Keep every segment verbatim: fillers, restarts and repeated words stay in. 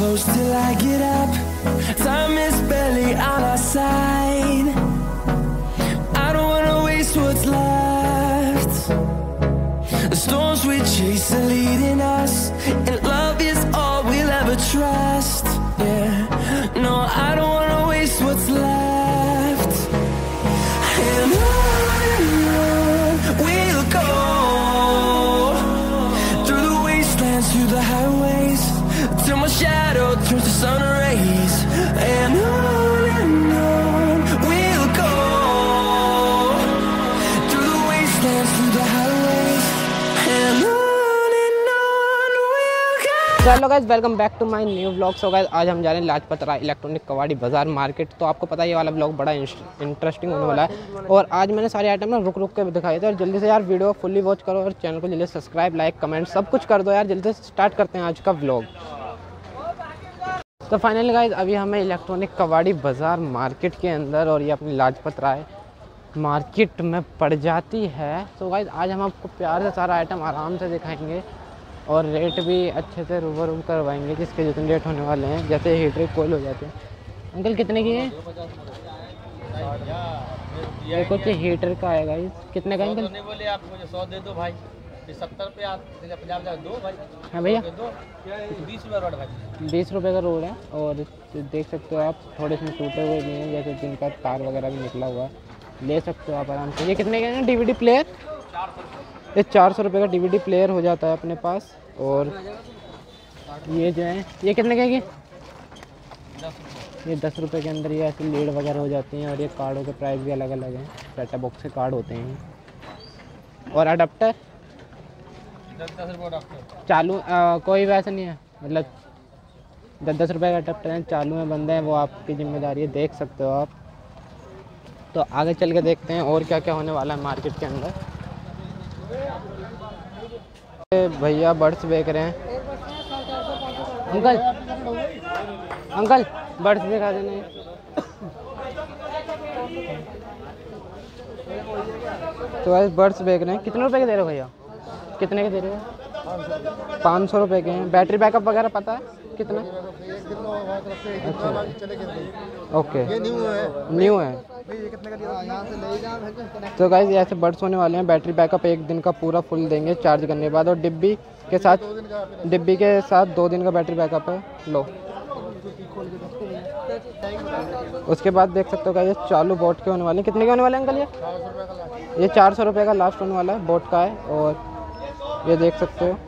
close till I get up. Time is barely on our side. I don't wanna waste what's left. The storms we chase are leading us, and love is all we'll ever trust. Yeah, no, I don't wanna waste what's left. And on and on we'll go, through the wastelands, through the highways, till my shadow turns to sun rays. And on and on we'll go, through the wastelands, through the highways, and on and on we'll go. Hello guys, welcome back to my new vlog. So guys, आज हम जा रहे हैं Lajpat Rai electronic kavadi बाज़ार market. तो आपको पता है ये वाला व्लॉग बड़ा इंटरेस्टिंग होने वाला है। और आज मैंने सारे आइटम ना रुक रुक के दिखाए थे। और जल्दी से यार वीडियो फुल्ली वॉच करो और चैनल को जल्दी सब्सक्राइब, लाइक, कमेंट सब कुछ कर दो यार। जल्दी से स्टार्ट करते हैं आज का व्लॉग। तो फाइनली गाइस, अभी हमें इलेक्ट्रॉनिक कवाड़ी बाज़ार मार्केट के अंदर, और ये अपनी लाजपत राय मार्केट में पड़ जाती है। तो गाइस, आज हम आपको प्यार से सारा आइटम आराम से दिखाएंगे और रेट भी अच्छे से रूबरू करवाएंगे, जिसके जितने रेट होने वाले हैं। जैसे हीटर कोयल हो जाते हैं। अंकल कितने की है? ये कुछ हीटर का है गाइस। कितने का अंकल? नहीं बोले आप मुझे सौ दे दो भाई, सत्तर पे आप पचास दो भाई। हाँ भैया, बीस रुपये रोड भाई, बीस रुपये का रोड है। और देख सकते हो आप, थोड़े इसमें टूटे हुए भी हैं, जैसे जिनका तार वगैरह भी निकला हुआ है। ले सकते हो आप आराम से। ये कितने के हैं? डीवीडी प्लेयर ये चार सौ रुपये का डीवीडी प्लेयर हो जाता है अपने पास। और ये जो है, ये कितने के? ये दस रुपये के अंदर ये ऐसी लीड वगैरह हो जाती हैं। और ये कार्डों के प्राइस भी अलग अलग हैं। सेटअप बॉक्स के कार्ड होते हैं। और अडाप्टर चालू आ, कोई वैसा नहीं है, मतलब दस दस रुपये का अडाप्टर है। चालू में बंदे हैं, वो आपकी जिम्मेदारी है। देख सकते हो आप। तो आगे चल के देखते हैं और क्या क्या होने वाला है मार्केट के अंदर। भैया बर्ड्स बेच रहे हैं। अंकल अंकल बर्ड्स दिखा देना। तो आज बर्ड्स बेच रहे हैं। कितने रुपए के दे रहे हो भैया? कितने के दे रहे हो? पाँच सौ रुपये के हैं। बैटरी बैकअप वगैरह पता है कितना? अच्छा, ओके, न्यू है। तो गाइस, ऐसे बर्ड्स होने वाले हैं। बैटरी बैकअप एक दिन का पूरा फुल देंगे चार्ज करने के बाद। और डिब्बी के साथ डिब्बी के साथ दो दिन का बैटरी बैकअप है। लो, उसके बाद देख सकते हो गाइस, ये चालू बोट के होने वाले हैं। कितने के होने वाले हैं अंकल? ये ये चार सौ रुपये का लास्ट होने वाला है, बोट का है। और ये देख सकते हो।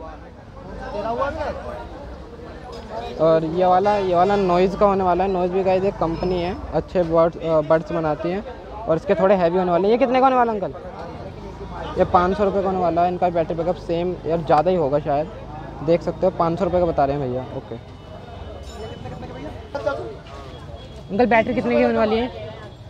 और ये वाला ये वाला नॉइज़ का होने वाला है। नॉइज़ भी गाइस एक कंपनी है, अच्छे बर्ड्स बर्ड्स बनाती हैं। और इसके थोड़े हैवी होने वाले हैं। ये कितने का होने वाला अंकल? ये पाँच सौ रुपये का होने वाला है। इनका बैटरी बैकअप सेम यार ज़्यादा ही होगा शायद। देख सकते हो, पाँच सौ रुपये का बता रहे हैं भैया। ओके अंकल, बैटरी कितने की होने वाली है?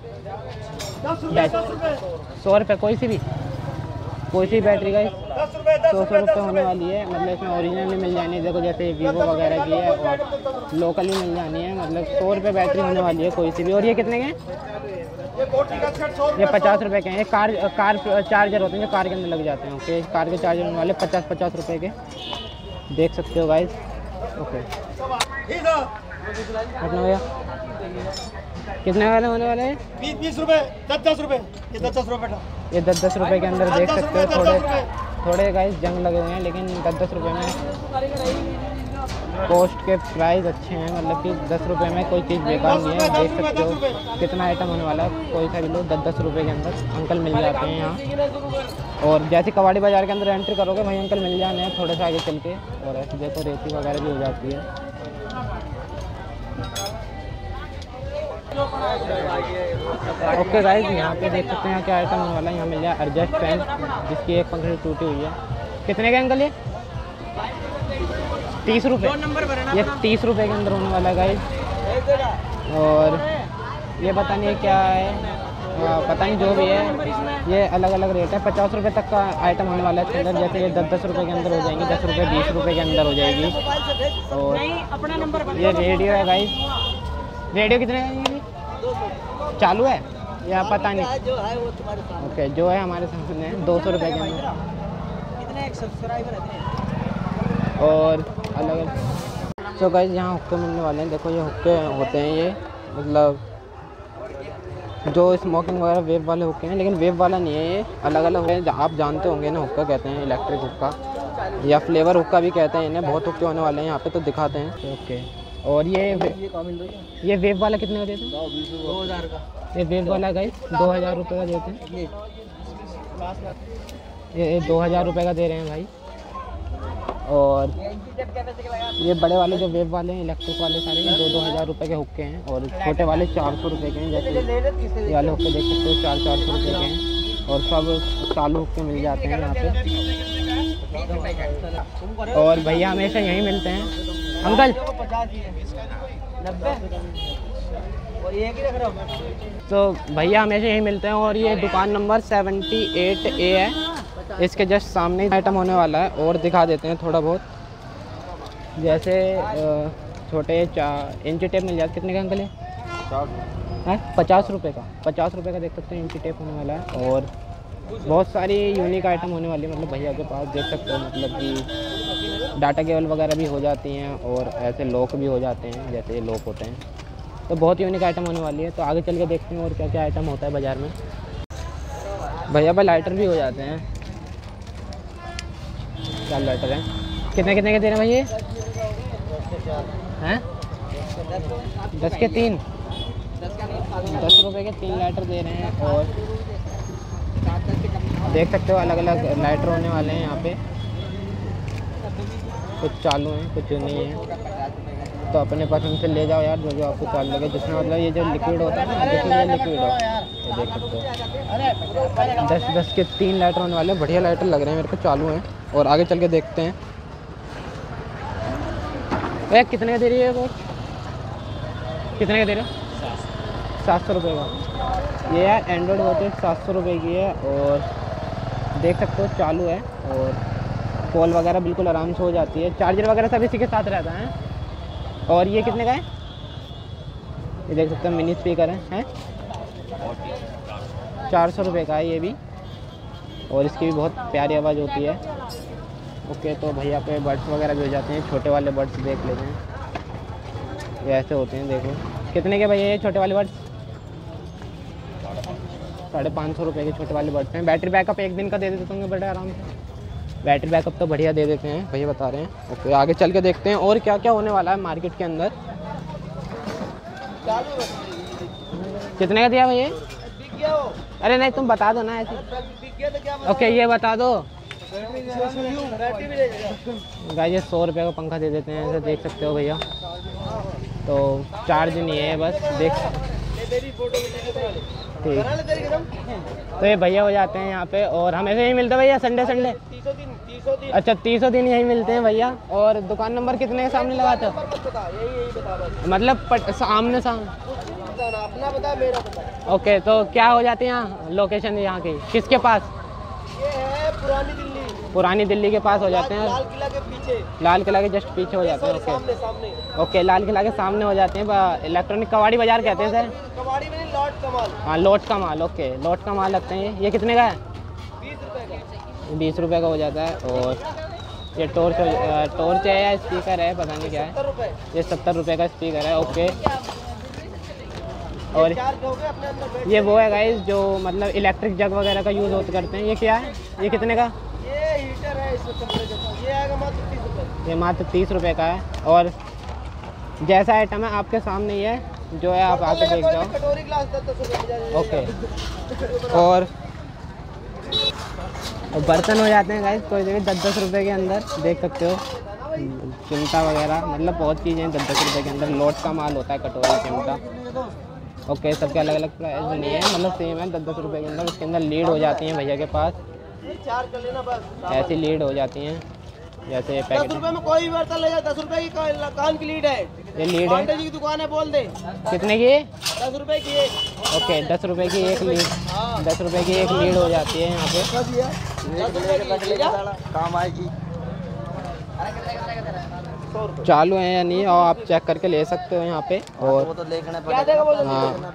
सौ रुपये कोई सी भी कोई सी बैटरी का सौ सौ रुपये होने वाली है। मतलब इसमें ओरिजिनल मिल जानी, देखो जैसे वीवो वगैरह की है, और लोकल ही मिल जानी है। मतलब सौ रुपये बैटरी होने वाली है कोई सी भी। और ये कितने के? ये पचास रुपये के हैं। ये कार कार चार्जर होते हैं जो कार के अंदर लग जाते हैं। ओके, कार के चार्जर होने वाले पचास पचास रुपये के। देख सकते हो गाइस। ओके, कितना भैया? कितने वाले होने वाले हैं? बीस बीस रुपये, दस दस रुपये, ये दस दस रुपये ये दस दस रुपये के अंदर देख सकते हो। थोड़े थोड़े गाइस जंग लगे हुए हैं, लेकिन दस दस रुपये में कॉस्ट के प्राइस अच्छे हैं। मतलब कि दस रुपये में कोई चीज़ बेकार नहीं है। देख सकते हो कितना आइटम होने वाला है। कोई सा भी लो, दस दस रुपये के अंदर अंकल मिल जाते हैं यहाँ। और जैसे कवाड़ी बाज़ार के अंदर एंट्री करोगे भाई, अंकल मिल जाने हैं थोड़े से आगे चल के। और ऐसे देखो रेती वगैरह भी हो जाती है। ओके गाइस, यहाँ पे देख सकते हैं यहाँ क्या आइटम होने वाला है। यहाँ मिल जाए एडजस्ट फैन, जिसकी एक पंखड़ी टूटी हुई है। कितने का अंकल? ये तीस रुपये। ये तीस रुपये के अंदर होने वाला है गाइस। और ये पता नहीं क्या है, आ, पता नहीं जो भी है, ये अलग अलग रेट है। पचास रुपये तक का आइटम होने वाला है इसके अंदर। जैसे ये दस दस रुपये के अंदर हो जाएंगी, दस रुपये बीस रुपये के अंदर हो जाएगी। और ये रेडियो है गाइस। रेडियो कितने का? चालू है या पता नहीं? जो है वो तुम्हारे सामने। ओके, जो है हमारे सामने दो सौ रुपये के अंदर। कितने एक सब्सक्राइबर है? और अलग अलग तो गाइस यहाँ हुक्के मिलने वाले हैं। देखो ये हुक्के होते हैं, ये मतलब जो स्मोकिंग वगैरह वेब वाले हुक्के हैं, लेकिन वेब वाला नहीं है, ये अलग अलग है। आप जानते होंगे ना, हुक्का कहते हैं, इलेक्ट्रिक हुक्का या फ्लेवर हुक्का भी कहते हैं इन्हें। बहुत हुक्के होने वाले हैं यहाँ पे, तो दिखाते हैं। ओके, और ये ये वेब वाला कितने का देते हैं? दो हज़ार का। ये वेब वाला गाइस दो हज़ार रुपये का देते हैं। ये दो हज़ार रुपये का दे रहे हैं भाई। और ये बड़े वाले जो वेब वाले हैं, इलेक्ट्रिक वाले, सारे ये दो दो हज़ार रुपये के हुक्के हैं। और छोटे वाले चार सौ रुपये के हैं। जैसे ये वाले हुक्के देख सकते हो, चार चार सौ रुपये के हैं। और सब चालू हुक्के मिल जाते हैं यहाँ पे। और भैया हमेशा यहीं मिलते हैं। अंकल तो भैया हमेशा यहीं मिलते हैं। और ये दुकान नंबर सेवेंटी एट ए है, इसके जस्ट सामने आइटम होने वाला है। और दिखा देते हैं थोड़ा बहुत, जैसे छोटे चा इंची टेप मिल जाते। कितने का अंकल है? पचास रुपये का। पचास रुपये का देख सकते हैं, इंची टेप होने वाला है। और बहुत सारी यूनिक आइटम होने वाली है, मतलब भैया के पास देख सकते हो। मतलब कि डाटा केबल वगैरह भी हो जाती हैं, और ऐसे लॉक भी हो जाते हैं, जैसे ये लॉक होते हैं। तो बहुत यूनिक आइटम होने वाली है। तो आगे चल के देखते हैं और क्या क्या आइटम होता है बाज़ार में। भैया भाई लाइटर भी हो जाते हैं। क्या लाइटर है? कितने कितने के दे रहे हैं भाई ये? हैं? दस के तीन, दस रुपए के तीन लाइटर दे रहे हैं। और देख सकते हो अलग अलग लाइटर होने वाले हैं यहाँ पे। कुछ चालू हैं, कुछ नहीं है। तो अपने पसंद से ले जाओ यार, जो जो आपको चालू लगे। जिसमें मतलब ये जो लिक्विड होता है ना, जिसमें ये लिक्विड हो, ये देख सकते हो। दस दस के तीन लाइटर होने वाले हैं। बढ़िया लाइटर लग रहे हैं मेरे को, चालू हैं। और आगे चल के देखते हैं। भैया कितने का दे रही है वो? कितने का दे रहे हो? सात सौ रुपये का। ये यार एंड्रॉयड वॉच सात सौ रुपये की है। और देख सकते हो चालू है। और कॉल वगैरह बिल्कुल आराम से हो जाती है। चार्जर वगैरह सब इसी के साथ रहता है। और ये कितने का है? ये देख सकते हो मिनी स्पीकर है, हैं? चार सौ रुपये का है ये भी। और इसकी भी बहुत प्यारी आवाज़ होती है। ओके, तो भैया पे बड्स वगैरह भी हो जाते हैं। छोटे वाले बड्स देख लेते हैं, ये ऐसे होते हैं। देखो कितने के भैया ये छोटे वाले बड्स? साढ़े पाँच सौ रुपये के छोटे वाले बड्स हैं। बैटरी बैकअप एक दिन का दे देते होंगे बड़े आराम से। बैटरी बैकअप तो बढ़िया दे देते हैं भैया, बता रहे हैं। ओके, आगे चल के देखते हैं और क्या क्या होने वाला है मार्केट के अंदर। कितने का दिया भैया? अरे नहीं, तुम बता दो ना ऐसे। ओके, ये बता दो। गाइस ये सौ रुपये का पंखा दे देते हैं, ऐसे देख सकते हो भैया। तो चार्ज नहीं है, बस देख। ठीक, तो ये भैया हो जाते हैं यहाँ पे। और हमेशा यही मिलते हैं भैया, संडे संडे? अच्छा, तीसों दिन यही मिलते हैं भैया। और दुकान नंबर कितने के सामने लगाते हो? मतलब पट, सामने सामने अपना बता, मेरा बता। ओके, तो क्या हो जाते हैं यहाँ लोकेशन यहाँ की? किसके पास? ये है पुरानी दिल्ली। पुरानी दिल्ली के पास हो जाते हैं। लाल किला के पीछे। लाल किला के जस्ट पीछे हो जाते हैं। ओके, सामने सामने। ओके, लाल किला के सामने हो जाते हैं। इलेक्ट्रॉनिक कबाड़ी बाजार कहते हैं सर। कबाड़ी में लॉट का माल। हाँ, लॉट का माल। ओके, लॉट का माल लगते हैं। ये कितने का है? बीस रुपए का। बीस रुपये का हो जाता है। और ये टॉर्च टॉर्च है या स्पीकर है, पता नहीं क्या है। ये सत्तर रुपये का स्पीकर है। ओके, और ये वो है गाइस जो मतलब इलेक्ट्रिक जग वगैरह का यूज़ होते करते हैं। ये क्या है? ये कितने का? ये हीटर है, इसमें ये आएगा मात्र तीस रुपये। ये मात्र तीस रुपये का है। और जैसा आइटम है आपके सामने ही है, जो है आप आके देख जाओ। कटोरी ग्लास दस रुपये। ओके, और और बर्तन हो जाते हैं गाइस कोई जगह दस दस रुपये के अंदर, देख सकते हो। चिमटा वगैरह, मतलब बहुत चीज़ें दस दस रुपये के अंदर। लोट का माल होता है, कटोरी, चिमटा। ओके, सबके अलग अलग प्राइस नहीं है, मतलब सेम है, दस दस रुपये के अंदर। उसके अंदर लीड हो जाती हैं भैया के पास, ऐसी लीड हो जाती हैं जैसे पैकेट। दस रुपये में कोई भी बर्तन ले जाए, दस रुपये की कान की लीड है। ये लीड है, की दुकान है, बोल दे। कितने की? दस रुपये की एक। ओके, दस रुपये की एक लीड, दस रुपये की एक लीड हो जाती है यहाँ पे। काम आएगी। चालू है या नहीं, और आप चेक करके ले सकते हो यहाँ पे। और वो तो देखना पड़ेगा। हाँ,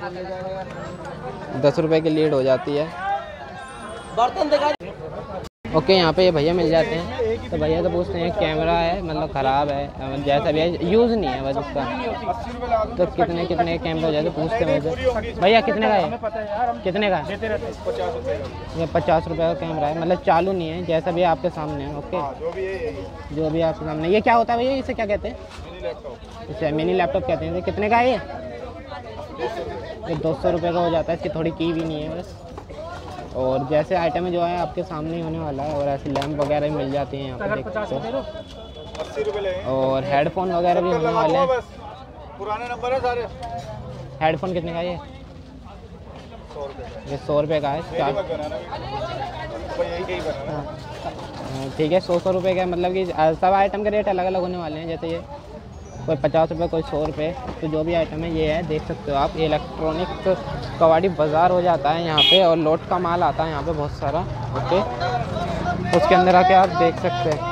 दस रुपये की लीड हो जाती है। बर्तन देखा। ओके, यहाँ पे ये भैया मिल जाते हैं। तो भैया तो पूछते हैं कैमरा है मतलब ख़राब है, जैसा भी है यूज़ नहीं है बस उसका। तो कितने कितने कैमरा हो जाए तो पूछते हैं मुझे, भैया कितने का है, कितने का है? ये पचास रुपये का कैमरा है, मतलब चालू नहीं है, जैसा भी आपके सामने है। ओके, जो भी आपके सामने। ये क्या होता है भैया, इसे क्या कहते हैं? इसे मिनी लैपटॉप कहते हैं। कितने का है ये? ये दो सौ रुपये का हो जाता है। इसकी थोड़ी की भी नहीं है बस। और जैसे आइटम जो है आपके सामने ही होने वाला है। और ऐसे लैंप वगैरह भी मिल जाती हैं यहाँ पे, देख सकते हो। और हेडफोन वगैरह भी होने वाले हैं। पुराने नंबर है सारे। हेडफोन कितने का है ये? ये सौ रुपये का है। ठीक है, सौ सौ रुपये का, मतलब कि सब आइटम के रेट अलग अलग होने वाले हैं। जैसे ये कोई पचास रुपये, कोई सौ रुपये, तो जो भी आइटम है ये है, देख सकते हो आप। इलेक्ट्रॉनिक कवाड़ी बाज़ार हो जाता है यहाँ पे, और लोट का माल आता है यहाँ पे बहुत सारा। ओके, उसके अंदर आके आप देख सकते हैं।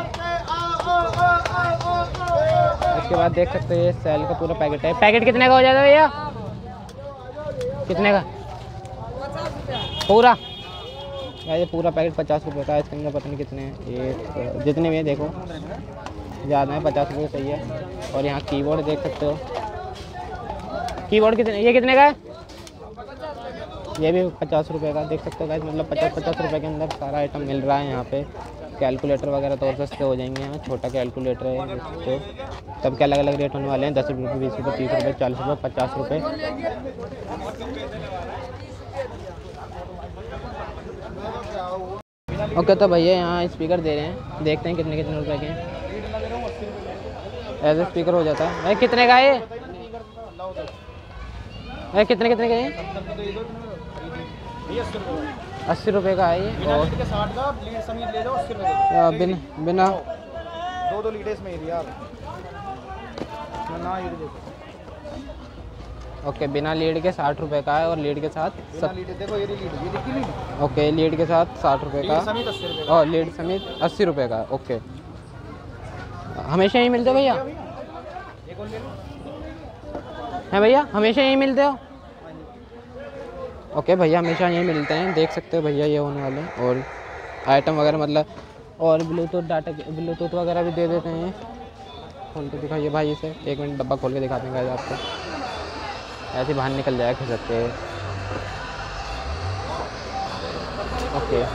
उसके बाद देख सकते हैं ये सेल का पूरा पैकेट है। पैकेट कितने का हो जाता है भैया? कितने का पूरा? ये पूरा पैकेट पचास रुपये का है। इसके अंदर पता नहीं कितने हैं, ये जितने भी है देखो ज़्यादा है, पचास रुपये सही है। और यहाँ कीबोर्ड देख सकते हो। कीबोर्ड कितने, ये कितने का है? ये भी पचास रुपये का, देख सकते हो गाइस। मतलब पचास पचास रुपये के अंदर सारा आइटम मिल रहा है यहाँ पे। कैलकुलेटर वगैरह तो और सस्ते हो जाएंगे। यहाँ छोटा कैलकुलेटर है, देख सकते हो। सब के अलग अलग रेट होने वाले हैं, दस रुपये, बीस रुपये, तीस रुपये, चालीस रुपये, पचास रुपये। ओके, तो भैया यहाँ स्पीकर दे रहे हैं, देखते हैं कितने कितने रुपए के हैं। ऐसे स्पीकर हो जाता है। भाई कितने का है ये? भाई कितने कितने का है? अस्सी रुपये का है ये। और बिना बिना दो दो लीड इसमें यार ना, ये देखो। ओके, बिना लीड के साठ रुपये का है, और लीड के साथ सब। देखो ये लीड, ये देखी लीड। ओके, लीड के साथ साठ रुपये का, और लीड समेत अस्सी रुपये का। ओके, हमेशा यही मिलते हो भैया? हैं भैया, हमेशा यही मिलते हो? ओके भैया, हमेशा यही मिलते हैं, देख सकते हो भैया ये होने वाले हैं। और आइटम वगैरह मतलब, और ब्लूटूथ डाटा, ब्लूटूथ वगैरह भी दे देते हैं। खोल के दिखाइए भाई इसे, एक मिनट डब्बा खोल के दिखाते हैं आपको। ऐसे बाहर निकल जाएगा खिसक के। ओके,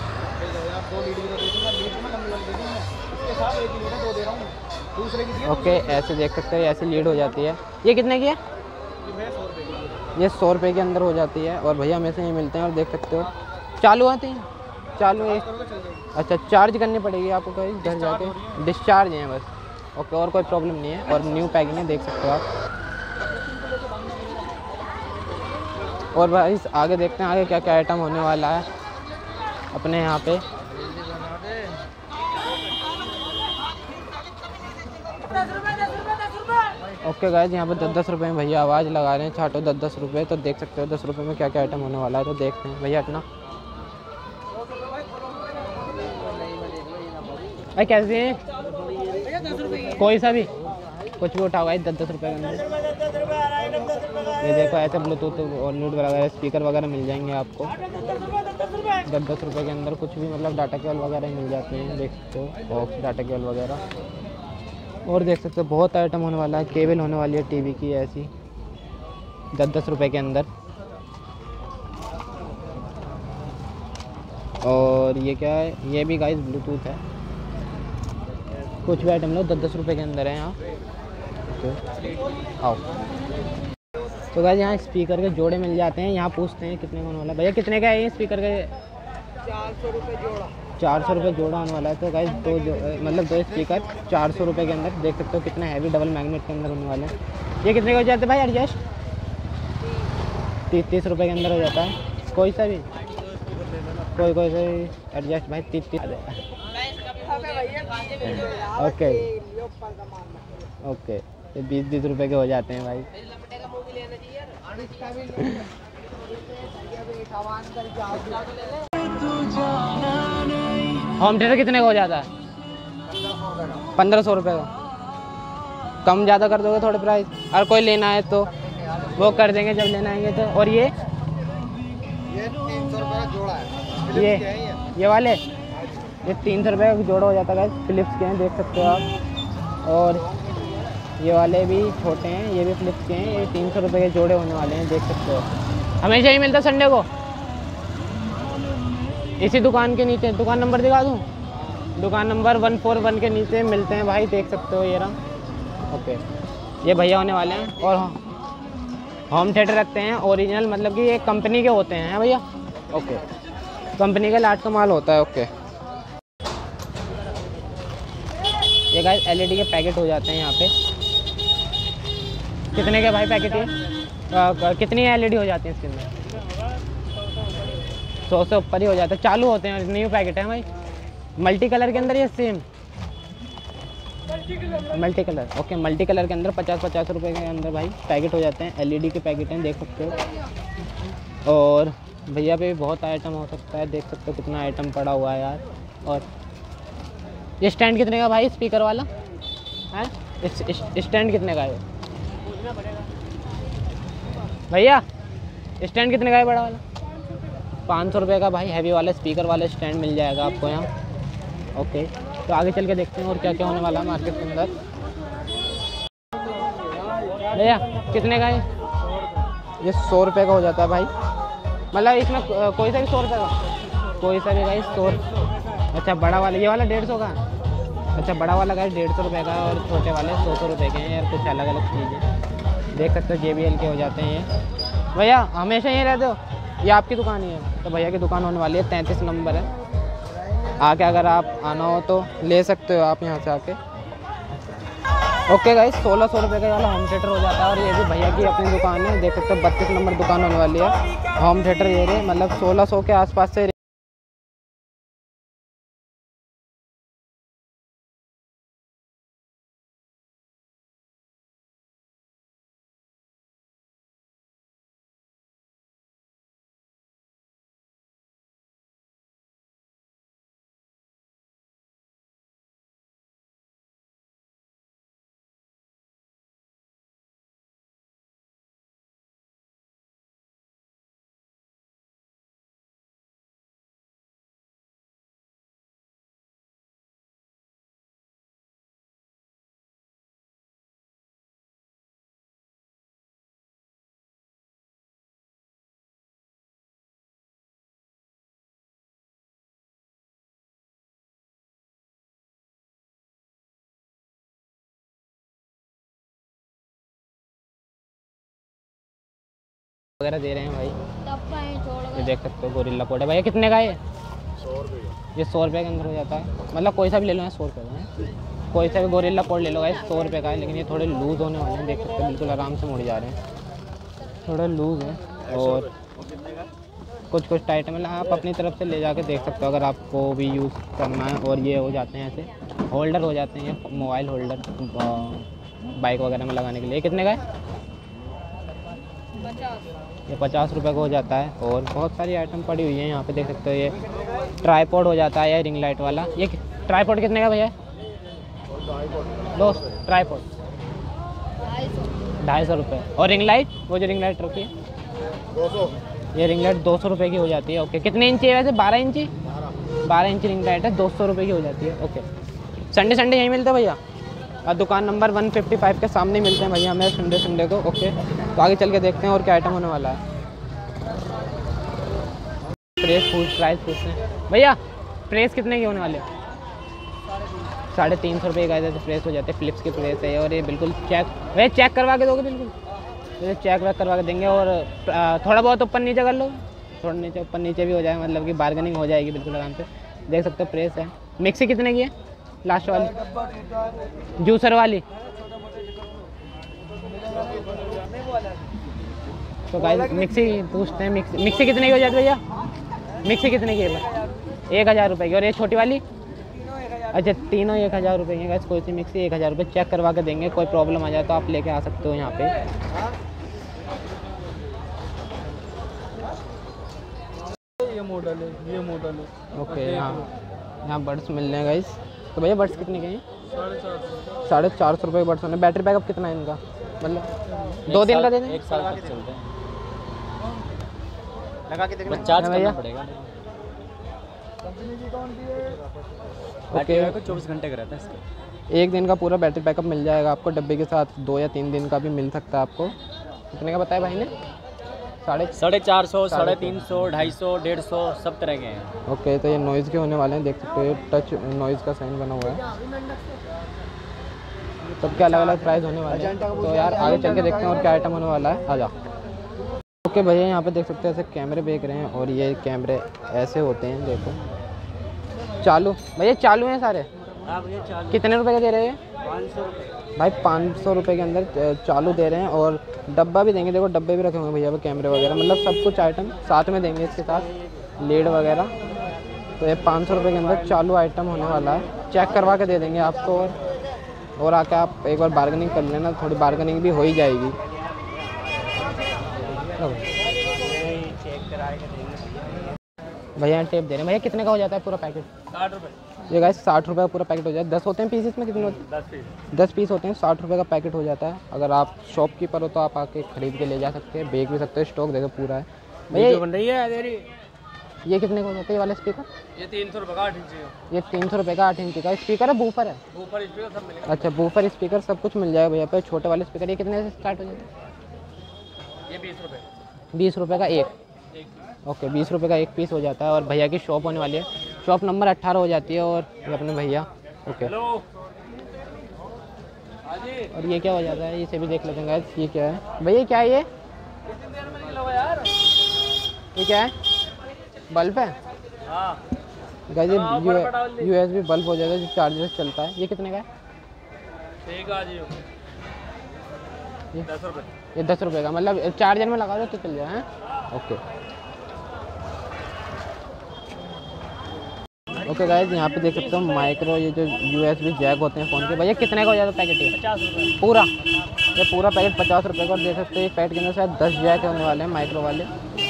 ओके, ऐसे देख सकते हैं, ऐसी लीड हो जाती है। ये कितने की है? ये सौ रुपये के अंदर हो जाती है। और भैया हमें से ये मिलते हैं, और देख सकते हो चालू आते हैं, चालू है। अच्छा, चार्ज करनी पड़ेगी आपको कहीं घर जाके? डिस्चार्ज है बस। ओके, और कोई प्रॉब्लम नहीं है। और न्यू पैकिंग है, देख सकते हो आप। और भाई आगे देखते हैं आगे क्या क्या आइटम होने वाला है अपने यहाँ पे। ओके गाइस, यहाँ पे दस दस रुपये में भैया आवाज़ लगा रहे हैं, छाटो दस दस रुपये। तो देख सकते हो दस रुपये में क्या क्या आइटम होने वाला है। तो देखते हैं भैया अपना। भाई कैसे हैं? कोई सा भी कुछ भी उठाओ गाइस, दस दस रुपये के अंदर। ये देखो, ऐसे ब्लूटूथ और लूट वगैरह स्पीकर वगैरह मिल जाएंगे आपको दस दस रुपये के अंदर। कुछ भी मतलब डाटा केबल वगैरह मिल जाते हैं, देख सकते हो, ऑक्स डाटा केबल वगैरह। और देख सकते हो बहुत आइटम होने वाला है। केबल होने वाली है टीवी की ऐसी, दस दस रुपये के अंदर। और ये क्या है? ये भी गाइस ब्लूटूथ है। कुछ भी आइटम लो, दस दस रुपये के अंदर है यहाँ। आओ। तो गाइस यहाँ स्पीकर के जोड़े मिल जाते हैं। यहाँ पूछते हैं कितने का होने वाला है। भैया कितने का है ये स्पीकर का? चार सौ रुपये जोड़ा। चार सौ रुपये जोड़ा होने वाला है। तो गाइस दो जो मतलब दो स्पीकर चार सौ रुपये के अंदर, देख सकते हो कितना हैवी डबल मैग्नेट के अंदर होने वाले हैं। ये कितने का हो जाते हैं भाई एडजस्ट? तीस तीस रुपये के अंदर हो जाता है। कोई सा भी, कोई कोई सा भी एडजस्ट भाई तीस तीस। ओके ओके, ये बीस बीस रुपये के हो जाते हैं भाई। होम थिएटर कितने का हो जाता है? पंद्रह सौ रुपये का। कम ज़्यादा कर दोगे थोड़े प्राइस? और कोई लेना है तो वो कर देंगे जब लेना आएंगे तो। और ये ये तीन सौ रुपये का जोड़ा है। ये ये वाले ये तीन सौ रुपये का जोड़ा हो जाता है। फिलिप्स के हैं, देख सकते हो आप। और ये वाले भी छोटे हैं, ये भी फिलिप्स के हैं। ये तीन सौ रुपये के जोड़े होने वाले हैं, देख सकते हो। हमेशा ही मिलता संडे को इसी दुकान के नीचे। दुकान नंबर दिखा दूँ? दुकान नंबर वन फोर वन के नीचे मिलते हैं भाई, देख सकते हो ये रहा। ओके, ये भैया होने वाले हैं। और होम थिएटर रखते हैं ओरिजिनल, मतलब कि ये कंपनी के होते हैं भैया। ओके, कंपनी का लाट का माल होता है। ओके, ये गाइस एलईडी के पैकेट हो जाते हैं यहाँ पे। कितने के भाई पैकेट ये? कितनी एलईडी हो जाती है इसके अंदर? सौ से ऊपर ही हो जाता है, चालू होते हैं। न्यू पैकेट है भाई, मल्टी कलर के अंदर ये same multi colour. Okay, multi colour के अंदर पचास पचास रुपए के अंदर भाई पैकेट हो जाते हैं। एलईडी के पैकेट हैं, देख सकते हो। और भैया पे भी बहुत आइटम हो सकता है, देख सकते हो कितना आइटम पड़ा हुआ है यार। और ये स्टैंड कितने का भाई, स्पीकर वाला है? स्टैंड कितने का है भैया? स्टैंड कितने का है बड़ा वाला? पाँच सौ रुपये का भाई हैवी वाला स्पीकर वाला स्टैंड मिल जाएगा आपको यहाँ। ओके, तो आगे चल के देखते हैं और क्या क्या होने वाला है मार्केट के अंदर। भैया कितने का है ये? सौ रुपये का हो जाता है भाई, मतलब इसमें कोई सा भी सौ रुपये का, कोई सा भी भाई सौ। अच्छा, बड़ा वाला ये वाला डेढ़ सौ का? अच्छा, बड़ा वाला गाइस डेढ़ सौ रुपये का और छोटे वाले सौ सौ रुपये के हैं यार। कुछ अलग अलग चीज़ें देख सकते हो, जे बी एल के हो जाते हैं ये। भैया हमेशा यहीं रहते हो? ये आपकी दुकान ही है? तो भैया की दुकान होने वाली है, तैंतीस नंबर है। आके अगर आप आना हो तो ले सकते हो आप यहाँ से आके। ओके गाइस, सोलह सौ रुपये का वाला होम थिएटर हो जाता है। और ये भी भैया की अपनी दुकान है, देख सकते हो बत्तीस नंबर दुकान होने वाली है। होम थिएटर ये रहे, मतलब सोलह सौ के आसपास से वगैरह दे रहे हैं भाई। ये देख सकते हो गोरिल्ला पोड है भैया। कितने का है? सौ रुपये का। ये सौ रुपये के अंदर हो जाता है, मतलब कोई सा भी ले लो, सौ रुपये का है। कोई सा भी गोरिल्ला पोड ले लो भाई, सौ रुपये का है। लेकिन ये थोड़े लूज़ होने वाले हैं, देख सकते हो बिल्कुल आराम से मुड़ जा रहे हैं, थोड़ा लूज़ है। और कुछ कुछ टाइट है, मतलब आप अपनी तरफ से ले जाके देख सकते हो अगर आपको भी यूज़ करना है। और ये हो जाते हैं ऐसे होल्डर हो जाते हैं, मोबाइल होल्डर बाइक वगैरह में लगाने के लिए। कितने का है? ये पचास रुपये का हो जाता है। और बहुत सारी आइटम पड़ी हुई है यहाँ पे, देख सकते हो। ये ट्राईपॉड हो जाता है या रिंग लाइट वाला। ये ट्राईपॉड कितने का भैया? दो ट्राईपॉड ढाई सौ रुपये। और रिंग लाइट, वो जो रिंग लाइट रखी है दो सौ। ये रिंग लाइट दो सौ रुपये की हो जाती है। ओके, कितने इंची है वैसे? बारह इंची बारह इंची रिंग लाइट है, दो सौ रुपये की हो जाती है। ओके, संडे संडे यहीं मिलते हैं भैया? और दुकान नंबर वन फिफ्टी फाइव के सामने मिलते हैं भैया हमें संडे संडे को। ओके, तो आगे चल के देखते हैं और क्या आइटम होने वाला है। प्रेस फूड प्राइस पूछते हैं भैया, प्रेस कितने के होने वाले? साढ़े तीन सौ रुपये का ऐसे प्रेस हो जाते हैं। फिलिप्स की प्रेस है। और ये बिल्कुल चेक भैया चेक करवा के दोगे? बिल्कुल ये चेक वैक करवा के देंगे। और थोड़ा बहुत ऊपर नीचे कर लो, थोड़ा नीचे ऊपर नीचे भी हो जाए, मतलब कि बार्गेनिंग हो जाएगी बिल्कुल आराम से। देख सकते हो प्रेस है। मिक्सी कितने की है लास्ट वाली, जूसर वाली? तो गाइस मिक्सी पूछते हैं, मिक्सी मिक्सी कितने की हो जाती है भैया? मिक्सी कितने की है? एक हज़ार रुपये की। और ये छोटी वाली? अच्छा, तीनों एक हज़ार रुपये की। गाइस कोई सी मिक्सी एक हज़ार रुपये, चेक करवा के देंगे। कोई प्रॉब्लम आ जाए तो आप लेके आ सकते हो यहाँ पे। ये मॉडल है, ये मॉडल है। ओके, यहाँ यहाँ बड्स मिल रहे हैं गाइस। तो भैया बड्स कितने के हैं? साढ़े चार सौ साढ़े चार सौ रुपये के बड्स होने। बैटरी बैकअप कितना है इनका? मतलब दो दिन का दे दें? एक साल तक चलते हैं। लगा के देखना चार्ज भैया। करना पड़ेगा। ओके, चौबीस घंटे का रहता है इसका। एक दिन का पूरा बैटरी बैकअप मिल जाएगा आपको डब्बे के साथ, दो या तीन दिन का भी मिल सकता है आपको। कितने का बताया भाई ने? साढ़े साढ़े चार सौ, साढ़े तीन सौ, ढाई सौ, डेढ़ सौ, सब तरह के हैं। ओके, तो ये नॉइज़ के होने वाले हैं, देख सकते हो टच नॉइज़ का साइन बना हुआ है। सबके अलग अलग प्राइस होने वाले हैं, तो यार आगे चल के देखते हैं और क्या आइटम होने वाला है। आ जाओ। ओके भैया, यहाँ पे देख सकते हैं ऐसे कैमरे बेच रहे हैं, और ये कैमरे ऐसे होते हैं, देखो चालू। भैया चालू हैं सारे? हाँ भैया चालू। कितने रुपए के दे रहे हैं? पाँच सौ रुपये भाई पाँच सौ रुपये के अंदर चालू दे रहे हैं, और डब्बा भी देंगे। देखो डब्बे भी रखे होंगे भैया पे, कैमरे वगैरह, मतलब सब कुछ आइटम साथ में देंगे इसके साथ, लीड वगैरह। तो ये पाँच सौ रुपये के अंदर चालू आइटम होने वाला है, चेक करवा के दे देंगे आपको। और और आके आप एक बार बार्गेनिंग कर लेना, थोड़ी बार्गेनिंग भी हो ही जाएगी। भैया टेप दे रहे हैं। भैया कितने का हो जाता है पूरा पैकेट? साठ रुपये। ये गाइस साठ रुपये का पूरा पैकेट हो जाता है। दस होते हैं पीस इसमें? कितने होते हैं? दस पीस। दस पीस होते हैं, साठ रुपये का पैकेट हो जाता है। अगर आप शॉपकीपर हो तो आप आके ख़रीद के ले जा सकते हैं, बेच भी सकते हैं। स्टॉक देखो पूरा है भैया। बन रही है तेरी। ये कितने का हो जाता है ये वाला स्पीकर? ये तीन सौ रुपये का आठ इंच। ये तीन सौ रुपये का आठ इंच का स्पीकर है। बूफर है? ऊपर स्पीकर सब मिलेगा। अच्छा, बूफर स्पीकर सब कुछ मिल जाएगा भैया पे। छोटे वाले स्पीकर ये कितने से स्टार्ट हो जाते हैं? ये बीस रुपये। बीस रुपये का एक? ओके, बीस रुपये का एक पीस हो जाता है। और भैया की शॉप होने वाली है, शॉप नंबर अट्ठारह हो जाती है। और ये अपने भैया। ओके, और ये क्या हो जाता है इसे भी देख लेते हैं। ये क्या है भैया? क्या है ये? ये क्या है? बल्ब है? हाँ गाइस ये यू एस बी बल्ब हो जाता है जो चार्जर से चलता है। ये कितने का है? ठीक है जी, ये दस रुपये। ये दस रुपये का, मतलब चार्जर में लगा दो तो चल जाए। हैं ओके ओके गाइस, यहाँ पे देख सकते हो माइक्रो, ये जो यू एस बी जैक होते हैं फ़ोन के। भैया कितने का हो जाता है पैकेट? ये पचास रुपये पूरा, ये पूरा पैकेट पचास रुपये का। और देख सकते हो एक पैकेट के अंदर शायद दस जैक होने वाले हैं माइक्रो वाले।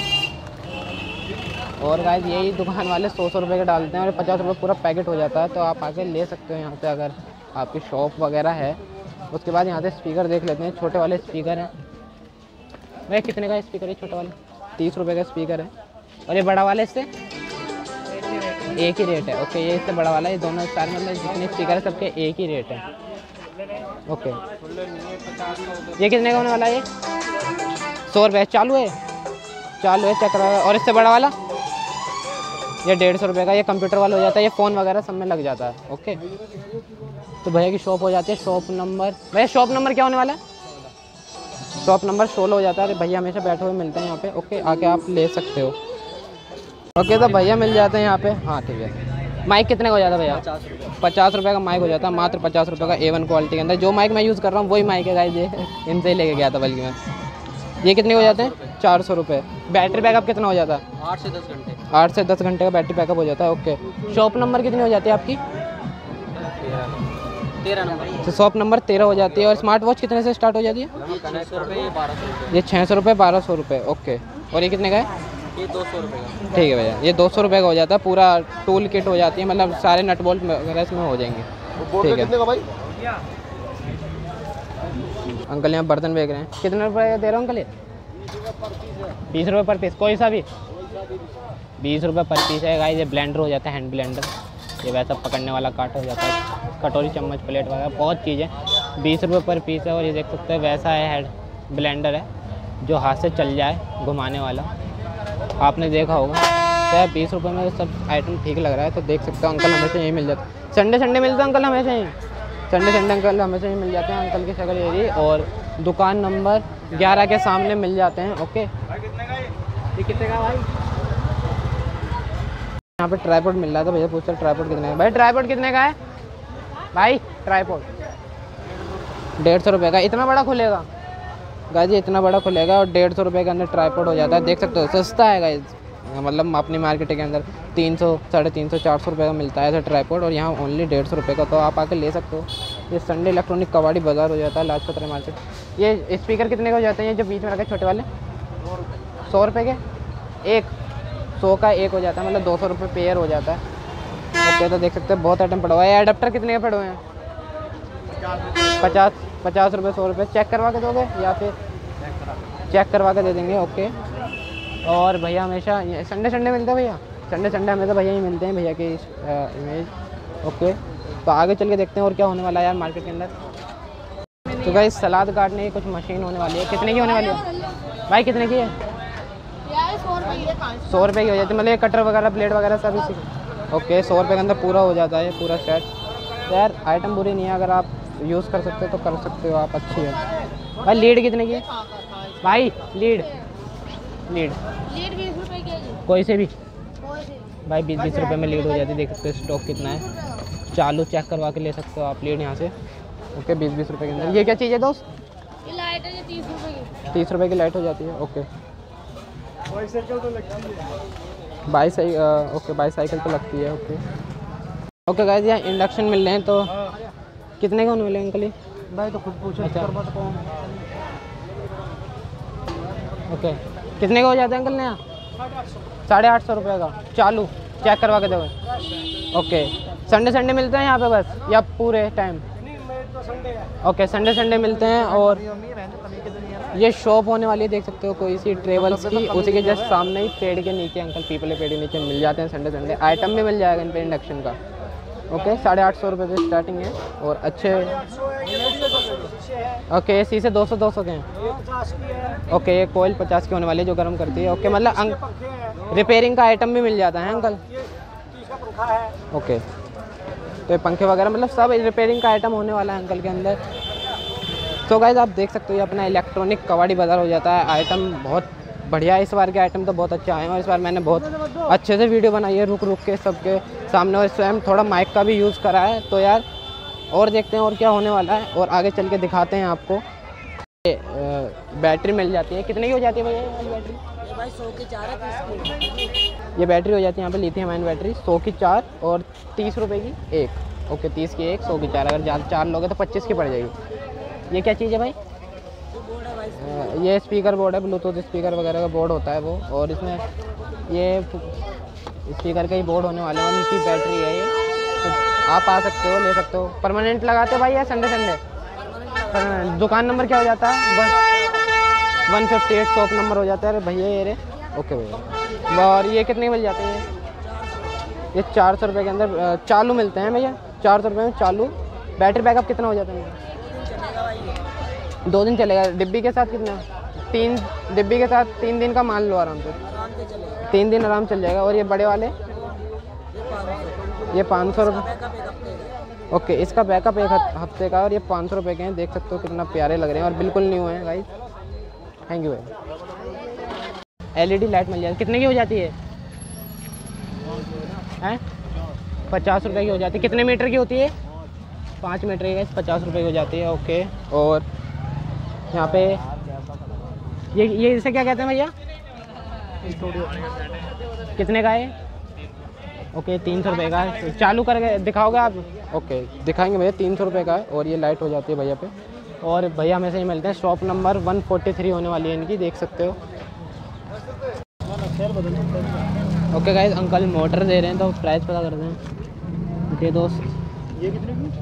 और गाइस यही दुकान वाले सौ सौ रुपये के डालते हैं, और पचास रुपये पूरा पैकेट हो जाता है। तो आप आके ले सकते हो यहाँ से अगर आपकी शॉप वगैरह है। उसके बाद यहाँ से स्पीकर देख लेते हैं, छोटे वाले स्पीकर हैं। भैया कितने का स्पीकर है छोटा वाला? तीस रुपये का स्पीकर है। और ये बड़ा वाला इससे एक ही रेट है? ओके, ये इससे बड़ा वाला, ये दोनों सारे मतलब जितने स्पीकर है सबके एक ही रेट है। ओके, ये कितने का होने वाला है? ये सौ रुपये। चालू है? चालू है, चेक करा। और इससे बड़ा वाला ये डेढ़ सौ रुपये का, ये कंप्यूटर वाला हो जाता है, ये फ़ोन वगैरह सब में लग जाता है। ओके, तो भैया की शॉप हो जाती है। शॉप नंबर, भैया शॉप नंबर क्या होने वाला है? शॉप नंबर सोलह हो जाता है। भैया हमेशा बैठे हुए मिलते हैं यहाँ पे। ओके, आके आप ले सकते हो। ओके, तो भैया मिल जाते हैं यहाँ पे। हाँ ठीक है। माइक कितने का हो जाता है भैया? पचास रुपये। पचास रुपये का माइक हो जाता है, मात्र पचास रुपये का। ए वन क्वालिटी के अंदर जो माइक मैं यूज़ कर रहा हूँ वही माइक है गाइस, ये इनसे ही लेके गया था बल्कि मैं। ये कितने हो जाते हैं? चार सौ रुपये। बैटरी बैकअप कितना हो जाता है? आठ से दस घंटे। आठ से दस घंटे का बैटरी बैकअप हो जाता है। ओके, शॉप नंबर कितनी हो जाती है आपकी? तेरह नंबर। तो शॉप नंबर तेरह हो जाती है। और स्मार्ट वॉच कितने से स्टार्ट हो जाती है? छः सौ रुपये, ये बारह सौ रुपये। ये छः सौ रुपये, बारह सौ रुपये। ओके, और ये कितने का है? ये दो सौ रुपये का। ठीक है भैया, ये दो सौ रुपये का हो जाता है। पूरा टूल किट हो जाती है, मतलब सारे नट बोल्ट वगैरह इसमें हो जाएंगे। ठीक है भाई? अंकल यहाँ बर्तन बेच रहे हैं। कितने रुपये दे रहे हो अंकल? ये बीस रुपये पर पीस, कोई सा भी बीस रुपये पर पीस है गाइस। ये ब्लेंडर हो जाता है, हैंड ब्लेंडर। ये वैसा पकड़ने वाला काट हो जाता है, कटोरी चम्मच प्लेट वगैरह बहुत चीज़ें। बीस रुपये पर पीस है। और ये देख सकते हैं वैसा है हेड ब्लेंडर है जो हाथ से चल जाए, घुमाने वाला, आपने देखा होगा। तो बीस रुपये में सब आइटम ठीक लग रहा है, तो देख सकते हो। अंकल हमेशा यही मिल जाता है, संडे संडे मिलता है अंकल हमेशा ही, संडे संडे अंकल हमेशा ही मिल जाते हैं। अंकल की शक्ल यही, और दुकान नंबर ग्यारह के सामने मिल जाते हैं। ओके, ये कितने का भाई? यहाँ पे ट्राईपॉड मिल रहा था, भैया पूछता ट्राईपॉड कितने का? भाई ट्राईपॉड कितने का है भाई? ट्राईपॉड डेढ़ सौ रुपये का। इतना बड़ा खुलेगा गाइस, ये इतना बड़ा खुलेगा, और डेढ़ सौ रुपये के अंदर ट्राईपॉड हो जाता है। देख सकते हो सस्ता है गाइस, मतलब अपनी मार्केट के अंदर तीन सौ साढ़े तीन सौ चार सौ रुपये का मिलता है ऐसा ट्राईपॉड, और यहाँ ओनली डेढ़ सौ रुपये का। तो आप आके ले सकते हो। ये संडे इलेक्ट्रॉनिक कबाड़ी बाज़ार हो जाता है, लाजपत राय मार्केट। ये स्पीकर कितने का हो जाते हैं? ये जो बीच में रखे छोटे वाले सौ रुपये के एक, सौ का एक हो जाता है, मतलब दो सौ रुपये पेयर हो जाता है। ओके, तो देख सकते हैं बहुत आइटम पड़ा हुआ है। एडाप्टर कितने के पड़े हुए हैं? पचास पचास रुपये, सौ रुपये। चेक करवा के दोगे या फिर चेक करवा के दे देंगे? ओके, और भैया हमेशा संडे संडे मिलता है भैया? संडे संडे हमें तो भैया ही मिलते हैं, भैया की इमेज। ओके, तो आगे चल के देखते हैं और क्या होने वाला है यार मार्केट के अंदर। तो गाइस सलाद काटने की कुछ मशीन होने वाली है। कितने की होने वाली है भाई, कितने की है? सौ रुपये की हो जाती है, मतलब कटर वगैरह प्लेट वगैरह सब इसी। ओके, सौ रुपये के अंदर पूरा हो जाता है पूरा सेट। तो यार आइटम बुरी नहीं है, अगर आप यूज़ कर सकते हो तो कर सकते हो आप, अच्छी है। भाई लीड कितने की है भाई? लीड लीड लीड बीस रुपए की है कोई से भी भाई, बीस बीस रुपये में लीड हो जाती है। देख सकते हो स्टॉक कितना है, चालू चेक करवा के ले सकते हो आप लीड यहाँ से। ओके, बीस बीस रुपये के अंदर। ये क्या चीज़ है दोस्त? ये लाइट है, ये तीस रुपए की। तीस रुपये की लाइट हो जाती है। ओके, बाईसाइकिल तो लगती है। बाईसाइकिल ओके, बाईसाइकिल तो लगती है। ओके ओके गाइस, यहाँ इंडक्शन मिल रहे हैं, तो कितने के होने वाले अंकल ये? भाई तो खुद पूछो। अच्छा, ओके, कितने का हो जाता है अंकल नया? साढ़े आठ सौ रुपये का चालू, चेक करवा के दो। ओके, संडे संडे मिलते हैं यहाँ पे बस या पूरे टाइम? ओके, संडे संडे मिलते हैं। और ये शॉप होने वाली है, देख सकते हो कोई सी ट्रेवल्स की, उसी के जस्ट सामने ही पेड़ के नीचे अंकल पीपले पेड़ के नीचे मिल जाते हैं संडे संडे। आइटम भी मिल जाएगा इन पे इंडक्शन का। ओके, साढ़े आठ सौ रुपये से स्टार्टिंग है और अच्छे। ओके, एसी से दो सौ दो सौ के हैं। ओके, ये कोयल पचास की होने वाली है जो गर्म करती है। ओके, मतलब अंक रिपेयरिंग का आइटम भी मिल जाता है अंकल। ओके, तो ये पंखे वगैरह मतलब सब रिपेयरिंग का आइटम होने वाला है अंकल के अंदर। तो गाइस आप देख सकते हो ये अपना इलेक्ट्रॉनिक कबाड़ी बाज़ार हो जाता है। आइटम बहुत बढ़िया है, इस बार के आइटम तो बहुत अच्छे आए हैं और इस बार मैंने बहुत अच्छे से वीडियो बनाई है रुक रुक के सबके सामने, और स्वयं थोड़ा माइक का भी यूज़ करा है। तो यार और देखते हैं और क्या होने वाला है, और आगे चल के दिखाते हैं आपको। बैटरी मिल जाती है, कितने की हो जाती है भैया ये बैटरी? ये भाई सौ की चार है। ये बैटरी हो जाती है यहाँ पे लिथियम आयन बैटरी, सौ की चार और तीस रुपए की एक। ओके, तीस की एक, सौ की चार। अगर ज़्यादा चार लोगे तो पच्चीस की पड़ जाएगी। ये क्या चीज़ है भाई? ये स्पीकर बोर्ड है, ब्लूटूथ स्पीकर वगैरह का बोर्ड होता है वो, और इसमें ये स्पीकर का ही बोर्ड होने वाला है और इनकी बैटरी है ये। तो आप आ सकते हो, ले सकते हो। परमानेंट लगाते हो भाई या संडे संडे? दुकान नंबर क्या हो जाता है? बस one fifty eight shop number हो जाता है। अरे भैया ये रे। ओके भैया, और ये कितने मिल जाते हैं? ये चार सौ रुपये के अंदर चालू मिलते हैं भैया, चार सौ रुपये में चालू। बैटरी बैकअप कितना हो जाता है? दो दिन चलेगा। डिब्बी के साथ कितना? तीन डिब्बी के साथ तीन दिन का मान लो आराम से, तीन दिन आराम चल जाएगा। और ये बड़े वाले ये पाँच सौ रुपये। ओके, इसका बैकअप एक हफ्ते का और ये पाँच सौ रुपये के हैं। देख सकते हो कितना प्यारे लग रहे हैं और बिल्कुल न्यू हैं गाइस। थैंक यू भाई। एलईडी लाइट मिल जाती, कितने की हो जाती है? हैं पचास रुपये की हो जाती है। कितने मीटर की होती है? पाँच मीटर की गाइस, पचास रुपये की हो जाती है। ओके, और यहाँ पे ये ये इसे क्या कहते हैं भैया? कितने का है? ओके, तीन सौ रुपये का है। चालू करके दिखाओगे आप? ओके, दिखाएंगे भैया। तीन सौ रुपये का है और ये लाइट हो जाती है भैया पे। और भैया हमें ही मिलते हैं, shop number one forty three होने वाली है इनकी, देख सकते हो। ओके गाइस, अंकल मोटर दे रहे हैं तो प्राइस पता कर दें। ओके दोस्त, ये कितने की?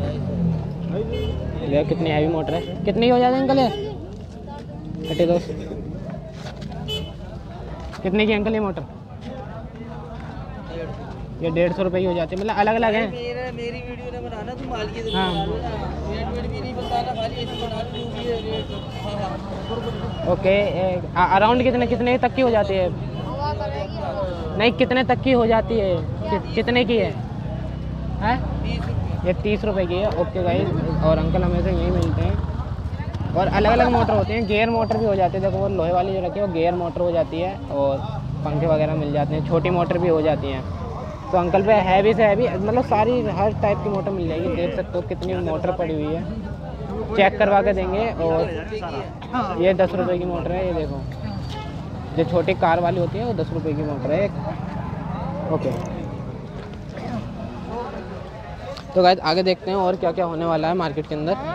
भैया कितनी हैवी मोटर है, कितनी हो जाती है अंकल ये? हटे दोस्त, कितने की अंकल ये मोटर? ये डेढ़ सौ रुपये की हो जाती है, मतलब अलग अलग है। मेरा मेरी वीडियो ना बनाना, तुम मालिक की हाँ, रेट वेट भी नहीं बताना, खाली ऐसे बना लो जो भी है रेट। ओके, अराउंड कितने कितने तक की हो जाती है? नहीं, कितने तक की हो जाती है? कि, कितने की है? हैं? ये तीस रुपए की है। ओके गाइस, और अंकल हमेशा यही मिलते हैं। और अलग अलग मोटर होते हैं, गियर मोटर भी हो जाती है। देखो वो लोहे वाली जो रखी है वो गियर मोटर हो जाती है, और पंखे वगैरह मिल जाते हैं। छोटी मोटर भी हो जाती हैं। तो अंकल पे हैवी से हैवी मतलब सारी हर टाइप की मोटर मिल जाएगी। देख सकते हो कितनी मोटर पड़ी हुई है, चेक करवा के देंगे। और ये दस रुपये की मोटर है, ये देखो जो छोटी कार वाली होती है वो दस रुपये की मोटर है। ओके, तो गाइस आगे देखते हैं और क्या क्या होने वाला है मार्केट के अंदर।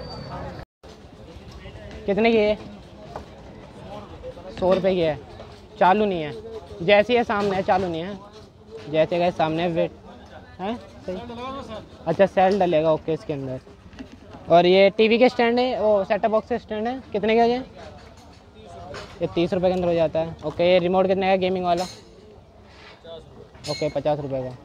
कितने की है? सौ रुपये की है, चालू नहीं है। जैसी है सामने है, चालू नहीं है। जैसे गाइस सामने वेट है सही। अच्छा, सेल डलेगा। ओके, इसके अंदर। और ये टीवी के स्टैंड है, वो सेटअप बॉक्स के स्टैंड है, कितने का हो जाए? ये तीस रुपये के अंदर हो जाता है। ओके, ये रिमोट कितने का गेमिंग वाला? ओके पचास रुपये का।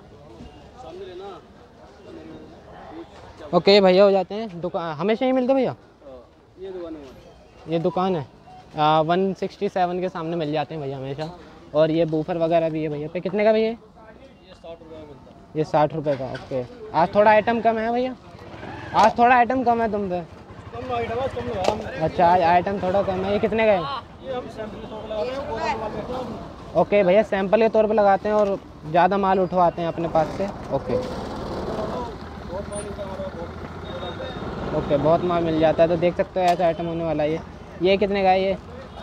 ओके भैया हो जाते हैं। दुकान हमेशा ही मिलते भैया? ये दुकान है, ये दुकान है वन सिक्सटी सेवन के सामने मिल जाते हैं भैया हमेशा। और ये बूफर वगैरह भी है भैया पे। कितने का भैया? ये साठ रुपये में मिलता है। ये साठ रुपये का। ओके आज थोड़ा आइटम कम है भैया, आज थोड़ा आइटम कम है तुम पे। कम आइटम है, कम लगा हम। अच्छा आज आइटम थोड़ा कम है। ये कितने का है? ये हम सैंपल के तौर पे लगाते हैं, गोदाम वाले हैं हम। ओके भैया सैंपल के तौर पे लगाते हैं और ज़्यादा माल उठवाते हैं अपने पास से। ओके बहुत माल मिलता है हमारा, बहुत। ओके बहुत माल मिल जाता है। तो देख सकते हो ऐसा आइटम होने वाला है। ये ये कितने का है ये?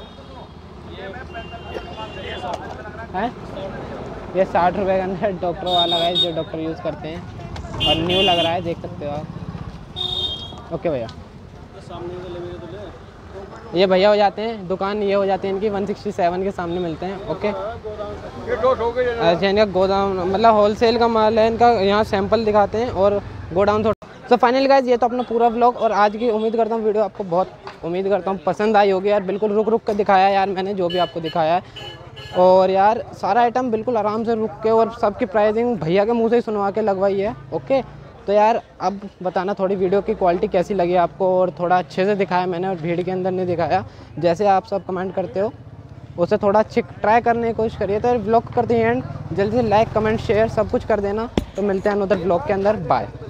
है ये साठ रुपये के अंदर डॉक्टर वाला है जो डॉक्टर यूज़ करते हैं और न्यू लग रहा है, देख सकते हो आप। ओके भैया सामने से ले मेरे तो ले। ये भैया हो जाते हैं। दुकान ये हो जाती है इनकी वन सिक्सटी सेवन के सामने मिलते हैं। ओके ये डॉट हो गई है। अच्छा इनका गोदाम मतलब होलसेल का माल है इनका। यहाँ सैंपल दिखाते हैं और गोडाउन थोड़ा। तो फाइनल गाइस ये तो अपना पूरा व्लॉग और आज की उम्मीद करता हूँ वीडियो आपको बहुत उम्मीद करता हूँ पसंद आई होगी यार। बिल्कुल रुक रुक कर दिखाया यार मैंने जो भी आपको दिखाया है। और यार सारा आइटम बिल्कुल आराम से रुक के और सबकी प्राइसिंग भैया के मुंह से ही सुनवा के लगवाई है। ओके तो यार अब बताना थोड़ी वीडियो की क्वालिटी कैसी लगी आपको। और थोड़ा अच्छे से दिखाया मैंने और भीड़ के अंदर नहीं दिखाया जैसे आप सब कमेंट करते हो, उसे थोड़ा अच्छी ट्राई करने की कोशिश करिए। तो व्लॉग करते हैं एंड जल्दी से लाइक कमेंट शेयर सब कुछ कर देना। तो मिलते हैं अनदर व्लॉग के अंदर। बाय।